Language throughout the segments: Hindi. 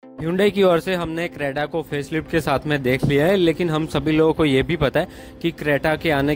Hyundai की ओर से हमने क्रेटा को फेसलिफ्ट के साथ में देख लिया है, लेकिन हम सभी लोगों को ये भी पता है कि क्रेटा के आने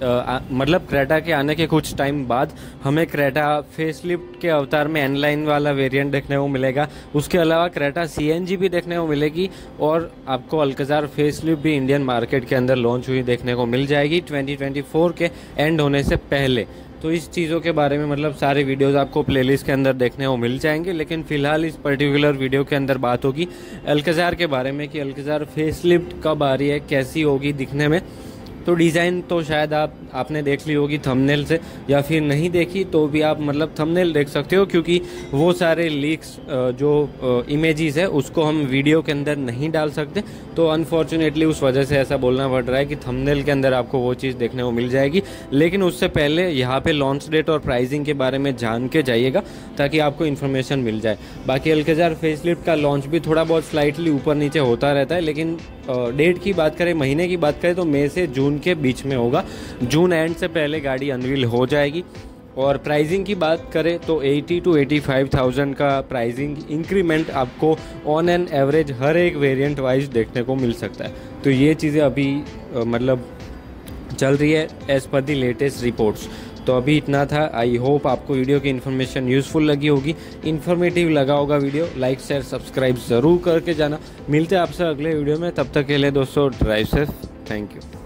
के कुछ टाइम बाद हमें क्रेटा फेसलिफ्ट के अवतार में एन लाइन वाला वेरिएंट देखने को मिलेगा। उसके अलावा क्रेटा सीएनजी भी देखने को मिलेगी और आपको अल्कजार फेसलिफ्ट भी इंडियन मार्केट के अंदर लॉन्च हुई देखने को मिल जाएगी 2024 के एंड होने से पहले। तो इस चीज़ों के बारे में मतलब सारे वीडियोस आपको प्लेलिस्ट के अंदर देखने को मिल जाएंगे, लेकिन फिलहाल इस पर्टिकुलर वीडियो के अंदर बात होगी अल्कजार के बारे में कि अल्कजार फेसलिफ्ट कब आ रही है, कैसी होगी दिखने में। तो डिज़ाइन तो शायद आपने देख ली होगी थंबनेल से, या फिर नहीं देखी तो भी आप मतलब थंबनेल देख सकते हो, क्योंकि वो सारे लीक्स जो इमेजेस है उसको हम वीडियो के अंदर नहीं डाल सकते। तो अनफॉर्चुनेटली उस वजह से ऐसा बोलना पड़ रहा है कि थंबनेल के अंदर आपको वो चीज़ देखने को मिल जाएगी। लेकिन उससे पहले यहाँ पे लॉन्च डेट और प्राइसिंग के बारे में जान के जाइएगा ताकि आपको इन्फॉर्मेशन मिल जाए। बाकी अल्कजार फेसलिफ्ट का लॉन्च भी थोड़ा बहुत स्लाइटली ऊपर नीचे होता रहता है, लेकिन डेट की बात करें, महीने की बात करें तो मई से जून के बीच में होगा। जून एंड से पहले गाड़ी अनवील हो जाएगी। और प्राइसिंग की बात करें तो 80 to 85,000 का प्राइसिंग इंक्रीमेंट आपको ऑन एन एवरेज हर एक वेरिएंट वाइज देखने को मिल सकता है। तो ये चीज़ें अभी मतलब चल रही है as per the latest reports. तो अभी इतना था। आई होप आपको वीडियो की इन्फॉर्मेशन यूज़फुल लगी होगी, इन्फॉर्मेटिव लगा होगा वीडियो। लाइक शेयर सब्सक्राइब ज़रूर करके जाना। मिलते हैं आपसे अगले वीडियो में, तब तक के लिए दोस्तों ड्राइव सेफ। Thank you.